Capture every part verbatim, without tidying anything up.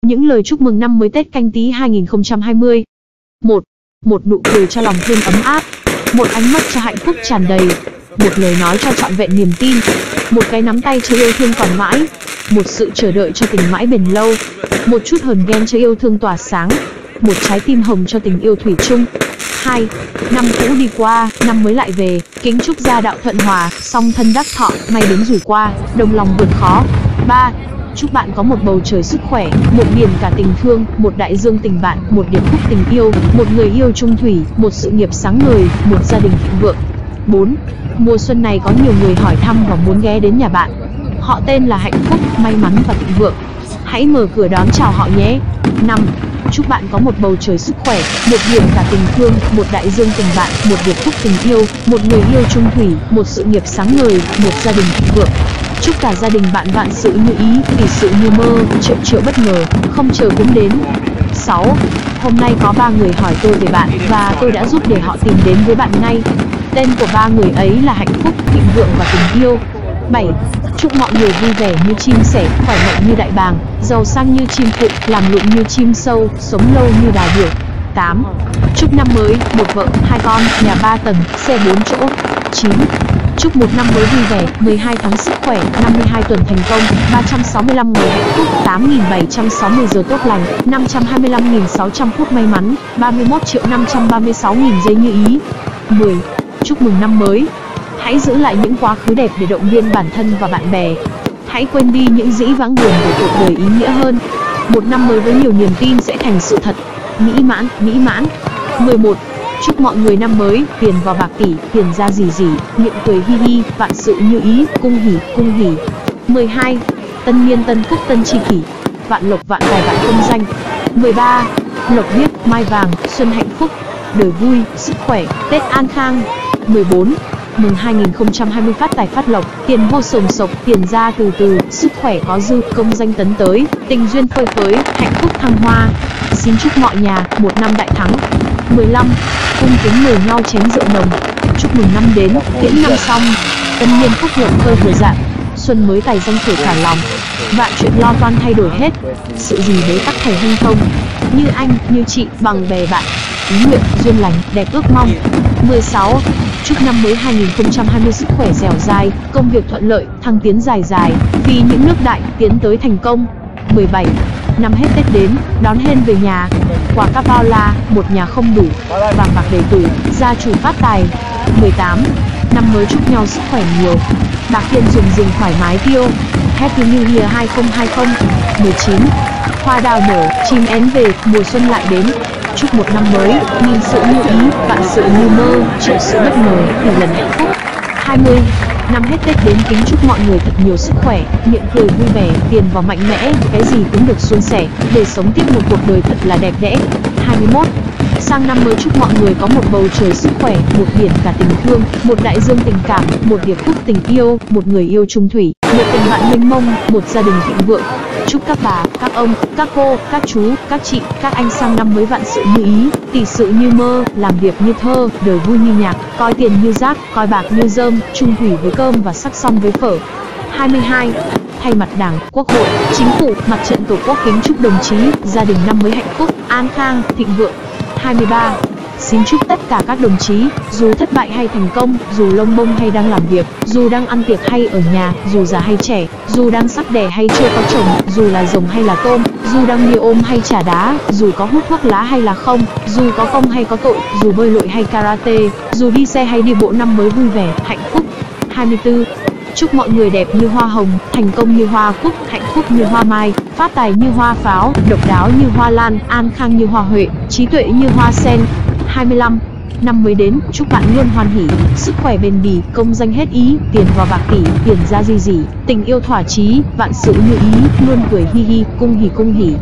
Những lời chúc mừng năm mới Tết Canh Tý hai nghìn không trăm hai mươi. một. Một nụ cười cho lòng thêm ấm áp. Một ánh mắt cho hạnh phúc tràn đầy. Một lời nói cho trọn vẹn niềm tin. Một cái nắm tay cho yêu thương còn mãi. Một sự chờ đợi cho tình mãi bền lâu. Một chút hờn ghen cho yêu thương tỏa sáng. Một trái tim hồng cho tình yêu thủy chung. hai. Năm cũ đi qua, năm mới lại về, kính chúc gia đạo thuận hòa, song thân đắc thọ, may đến rủi qua, đồng lòng vượt khó. ba. Chúc bạn có một bầu trời sức khỏe, một biển cả tình thương, một đại dương tình bạn, một điệp khúc tình yêu, một người yêu chung thủy, một sự nghiệp sáng ngời, một gia đình thịnh vượng. bốn. Mùa xuân này có nhiều người hỏi thăm và muốn ghé đến nhà bạn. Họ tên là hạnh phúc, may mắn và thịnh vượng. Hãy mở cửa đón chào họ nhé. năm. Chúc bạn có một bầu trời sức khỏe, một biển cả tình thương, một đại dương tình bạn, một điệp khúc tình yêu, một người yêu chung thủy, một sự nghiệp sáng ngời, một gia đình thịnh vượng. Chúc cả gia đình bạn vạn sự như ý, tỷ sự như mơ, triệu triệu bất ngờ, không chờ cũng đến. sáu. Hôm nay có ba người hỏi tôi về bạn, và tôi đã giúp để họ tìm đến với bạn ngay. Tên của ba người ấy là hạnh phúc, thịnh vượng và tình yêu. bảy. Chúc mọi người vui vẻ như chim sẻ, khỏe mạnh như đại bàng, giàu sang như chim phụng, làm lụng như chim sâu, sống lâu như đà điểu. tám. Chúc năm mới, một vợ, hai con, nhà ba tầng, xe bốn chỗ. chín. Chúc một năm mới vui vẻ, mười hai tháng sức khỏe, năm mươi hai tuần thành công, ba trăm sáu mươi lăm ngày hạnh phúc, tám nghìn bảy trăm sáu mươi giờ tốt lành, năm trăm hai mươi lăm nghìn sáu trăm phút may mắn, ba mươi mốt triệu năm trăm ba mươi sáu nghìn giây như ý. mười. Chúc mừng năm mới. Hãy giữ lại những quá khứ đẹp để động viên bản thân và bạn bè. Hãy quên đi những dĩ vãng buồn để cuộc đời ý nghĩa hơn. Một năm mới với nhiều niềm tin sẽ thành sự thật. Mỹ mãn, mỹ mãn. mười một. Chúc mọi người năm mới, tiền vào bạc tỷ, tiền ra rỉ rỉ, miệng cười hi hi, vạn sự như ý, cung hỉ, cung hỉ. mười hai. Tân niên tân phúc tân tri kỷ, vạn lộc vạn tài vạn công danh. mười ba. Lộc biếc, mai vàng, xuân hạnh phúc, đời vui, sức khỏe, Tết an khang. mười bốn. Mừng hai nghìn không trăm hai mươi phát tài phát lộc, tiền vô sồng sộc, tiền ra từ từ, sức khỏe có dư, công danh tấn tới, tình duyên phơi phới, hạnh phúc thăng hoa. Xin chúc mọi nhà một năm đại thắng. mười lăm. Cung kính mời nhau chén rượu nồng. Chúc mừng năm đến, tiễn năm xong, tân niên phúc lộc khơi vừa dạng, xuân mới tài danh khởi cả lòng, vạn chuyện lo toan thay đổi hết, sự gì bế tắc thầy hanh thông, như anh, như chị, bằng bè bạn, ý nguyện, duyên lành, đẹp ước mong. mười sáu. Chúc năm mới hai nghìn không trăm hai mươi sức khỏe dẻo dai, công việc thuận lợi, thăng tiến dài dài, vì những nước đại, tiến tới thành công. mười bảy. Năm hết Tết đến, đón hên về nhà, quà cáp bao la, một nhà không đủ, vàng bạc đầy tủ, gia chủ phát tài. mười tám. Năm mới chúc nhau sức khỏe nhiều, bạc tiền dùng dùng thoải mái tiêu. Happy New Year hai không hai không. mười chín. Hoa đào nở, chim én về, mùa xuân lại đến. Chúc một năm mới, nghìn sự như ý, vạn sự như mơ, triệu sự bất ngờ, tỷ lần hạnh phúc. hai mươi. Năm hết Tết đến kính chúc mọi người thật nhiều sức khỏe, miệng cười vui vẻ, tiền vào mạnh mẽ, cái gì cũng được suôn sẻ, để sống tiếp một cuộc đời thật là đẹp đẽ. hai mươi mốt. Sang năm mới chúc mọi người có một bầu trời sức khỏe, một biển cả tình thương, một đại dương tình cảm, một điệp khúc tình yêu, một người yêu chung thủy, một tình bạn mênh mông, một gia đình thịnh vượng. Chúc các bà, các ông, các cô, các chú, các chị, các anh sang năm mới vạn sự như ý, tỷ sự như mơ, làm việc như thơ, đời vui như nhạc, coi tiền như rác, coi bạc như rơm, chung thủy với cơm và sắc xong với phở. hai mươi hai. Thay mặt Đảng, Quốc hội, Chính phủ, Mặt trận Tổ quốc kính chúc đồng chí, gia đình năm mới hạnh phúc, an khang, thịnh vượng. hai mươi ba. Xin chúc tất cả các đồng chí, dù thất bại hay thành công, dù lông bông hay đang làm việc, dù đang ăn tiệc hay ở nhà, dù già hay trẻ, dù đang sắp đẻ hay chưa có chồng, dù là rồng hay là tôm, dù đang bia ôm hay trà đá, dù có hút thuốc lá hay là không, dù có công hay có tội, dù bơi lội hay karate, dù đi xe hay đi bộ, năm mới vui vẻ, hạnh phúc. hai mươi tư. Chúc mọi người đẹp như hoa hồng, thành công như hoa cúc, hạnh phúc như hoa mai, phát tài như hoa pháo, độc đáo như hoa lan, an khang như hoa huệ, trí tuệ như hoa sen. hai mươi lăm. Năm mới đến, chúc bạn luôn hoan hỉ, sức khỏe bền bỉ, công danh hết ý, tiền vào bạc tỷ, tiền ra rỉ rỉ, tình yêu thỏa chí, vạn sự như ý, luôn cười hi hi, cung hỉ cung hỉ.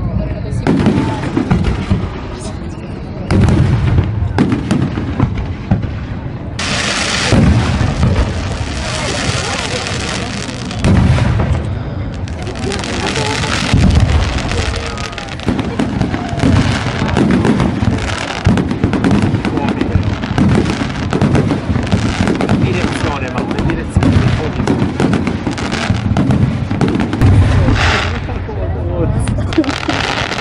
Good.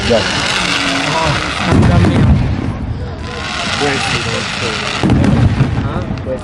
Dạ. năm trăm đi học. Hả?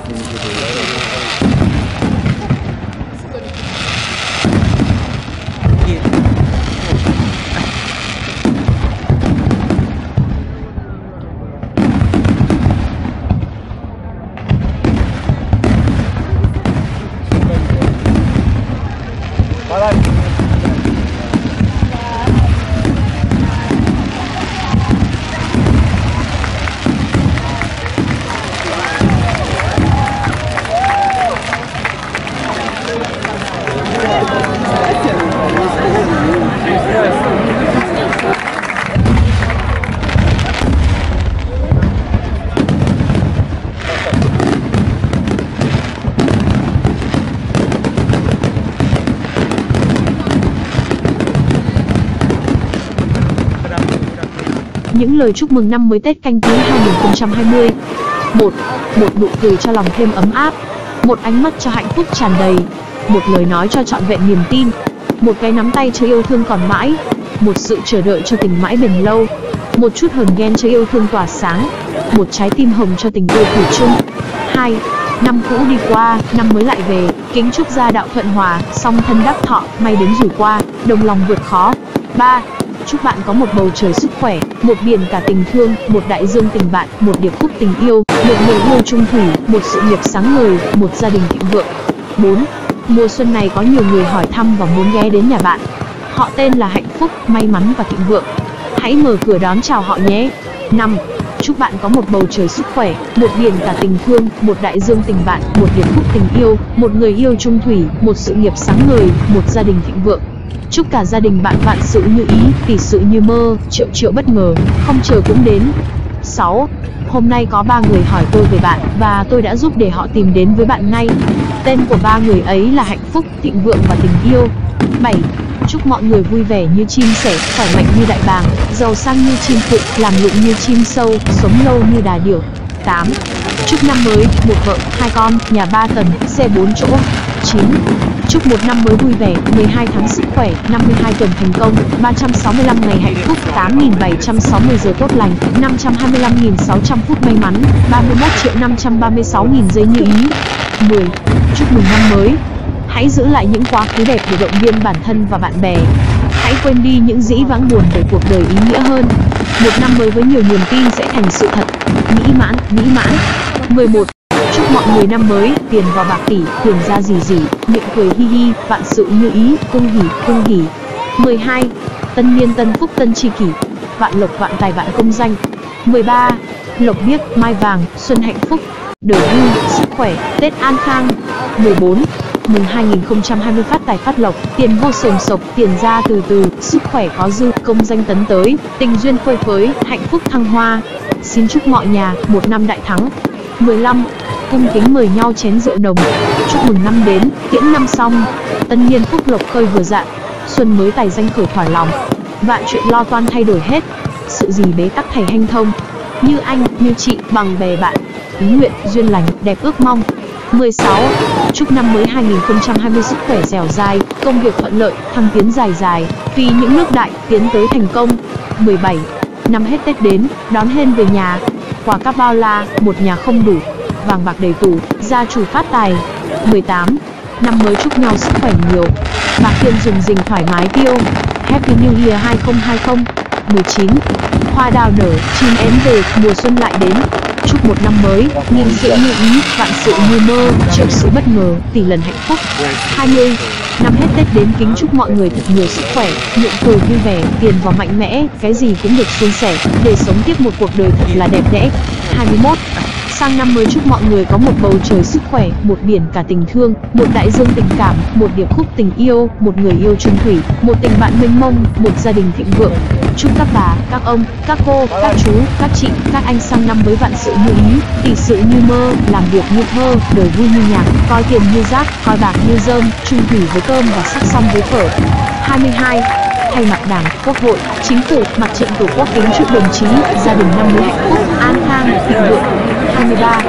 Những lời chúc mừng năm mới Tết Canh Tý hai nghìn không trăm hai mươi. một. Một nụ cười cho lòng thêm ấm áp. Một ánh mắt cho hạnh phúc tràn đầy. Một lời nói cho trọn vẹn niềm tin. Một cái nắm tay cho yêu thương còn mãi. Một sự chờ đợi cho tình mãi bền lâu. Một chút hờn ghen cho yêu thương tỏa sáng. Một trái tim hồng cho tình yêu thủy chung. hai. Năm cũ đi qua, năm mới lại về, kính chúc gia đạo thuận hòa, song thân đắc thọ, may đến rủi qua, đồng lòng vượt khó. ba. Chúc bạn có một bầu trời sức khỏe, một biển cả tình thương, một đại dương tình bạn, một điệp khúc tình yêu, một người yêu chung thủy, một sự nghiệp sáng ngời, một gia đình thịnh vượng. bốn. Mùa xuân này có nhiều người hỏi thăm và muốn ghé đến nhà bạn. Họ tên là hạnh phúc, may mắn và thịnh vượng. Hãy mở cửa đón chào họ nhé. năm. Chúc bạn có một bầu trời sức khỏe, một biển cả tình thương, một đại dương tình bạn, một điệp khúc tình yêu, một người yêu chung thủy, một sự nghiệp sáng ngời, một gia đình thịnh vượng. Chúc cả gia đình bạn vạn sự như ý, tỷ sự như mơ, triệu triệu bất ngờ, không chờ cũng đến. sáu. Hôm nay có ba người hỏi tôi về bạn, và tôi đã giúp để họ tìm đến với bạn ngay. Tên của ba người ấy là hạnh phúc, thịnh vượng và tình yêu. bảy. Chúc mọi người vui vẻ như chim sẻ, khỏe mạnh như đại bàng, giàu sang như chim phụng, làm lụng như chim sâu, sống lâu như đà điểu. tám. Chúc năm mới, một vợ, hai con, nhà ba tầng, xe bốn chỗ. chín. Chúc một năm mới vui vẻ, mười hai tháng sức khỏe, năm mươi hai tuần thành công, ba trăm sáu mươi lăm ngày hạnh phúc, tám nghìn bảy trăm sáu mươi giờ tốt lành, năm trăm hai mươi lăm nghìn sáu trăm phút may mắn, ba mươi mốt triệu năm trăm ba mươi sáu nghìn giây như ý. mười. Chúc mừng năm mới. Hãy giữ lại những quá khứ đẹp để động viên bản thân và bạn bè. Hãy quên đi những dĩ vãng buồn để cuộc đời ý nghĩa hơn. Một năm mới với nhiều niềm tin sẽ thành sự thật. Mỹ mãn, mỹ mãn. mười một. Chúc mọi người năm mới, tiền vào bạc tỷ, tiền ra rì rì, miệng cười hi hi, vạn sự như ý, cung hỉ, cung hỉ. mười hai. Tân niên tân phúc tân tri kỷ, vạn lộc vạn tài vạn công danh. mười ba. Lộc biếc, mai vàng, xuân hạnh phúc, đời vui, sức khỏe, Tết an khang. mười bốn. Mừng hai nghìn không trăm hai mươi phát tài phát lộc, tiền vô sồn sộc, tiền ra từ từ, sức khỏe có dư, công danh tấn tới, tình duyên phơi phới, hạnh phúc thăng hoa. Xin chúc mọi nhà một năm đại thắng. mười lăm. Cung kính mời nhau chén rượu nồng, chúc mừng năm đến, tiễn năm xong, tân niên phúc lộc khơi vừa dạn, xuân mới tài danh khởi thỏa lòng, vạn chuyện lo toan thay đổi hết, sự gì bế tắc thầy hanh thông, như anh, như chị, bằng bè bạn, ý nguyện, duyên lành, đẹp ước mong. mười sáu. Chúc năm mới hai nghìn không trăm hai mươi sức khỏe dẻo dai, công việc thuận lợi, thăng tiến dài dài, vì những nước đại, tiến tới thành công. mười bảy. Năm hết Tết đến, đón hên về nhà, quà cáp bao la, một nhà không đủ, vàng bạc đầy tủ, gia chủ phát tài. mười tám. Năm mới chúc nhau sức khỏe nhiều, bạc tiền dùng dình thoải mái tiêu. Happy New Year hai không hai không. mười chín. Hoa đào nở, chim én về, mùa xuân lại đến. Chúc một năm mới, nghìn sự như ý, vạn sự như mơ, triệu sự bất ngờ, tỷ lần hạnh phúc. hai mươi. Năm hết Tết đến kính chúc mọi người thật nhiều sức khỏe, miệng cười vui vẻ, tiền vào mạnh mẽ, cái gì cũng được suôn sẻ, để sống tiếp một cuộc đời thật là đẹp đẽ. hai mươi mốt. Sang năm mới chúc mọi người có một bầu trời sức khỏe, một biển cả tình thương, một đại dương tình cảm, một điệp khúc tình yêu, một người yêu chung thủy, một tình bạn mênh mông, một gia đình thịnh vượng. Chúc các bà, các ông, các cô, các chú, các chị, các anh sang năm mới vạn sự như ý, tỷ sự như mơ, làm việc như thơ, đời vui như nhạc, coi tiền như rác, coi bạc như rơm, chung thủy với cơm và sắc xong với phở. hai mươi hai. Thay mặt Đảng, Quốc hội, Chính phủ, Mặt trận Tổ quốc kính chúc đồng chí, gia đình năm mới hạnh phúc, an khang, thịnh vượng. hai mươi ba.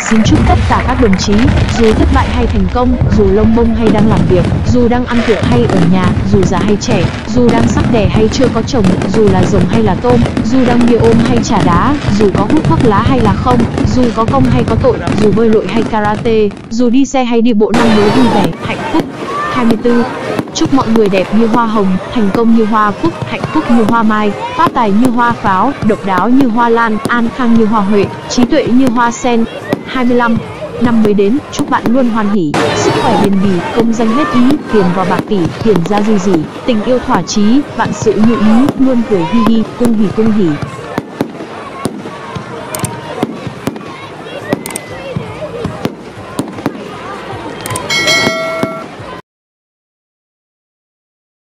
Xin chúc tất cả các đồng chí, dù thất bại hay thành công, dù lông bông hay đang làm việc, dù đang ăn tiệc hay ở nhà, dù già hay trẻ, dù đang sắp đẻ hay chưa có chồng, dù là rồng hay là tôm, dù đang bia ôm hay trà đá, dù có hút thuốc lá hay là không, dù có công hay có tội, dù bơi lội hay karate, dù đi xe hay đi bộ, năm mới vui vẻ, hạnh phúc. hai mươi tư. Chúc mọi người đẹp như hoa hồng, thành công như hoa cúc, hạnh phúc như hoa mai, phát tài như hoa pháo, độc đáo như hoa lan, an khang như hoa huệ, trí tuệ như hoa sen. hai mươi lăm. Năm mới đến, chúc bạn luôn hoan hỉ, sức khỏe bền bỉ, công danh hết ý, tiền vào bạc tỷ, tiền ra dư dỉ, tình yêu thỏa chí, vạn sự như ý, luôn cười hi hi, cung hỉ cung hỉ.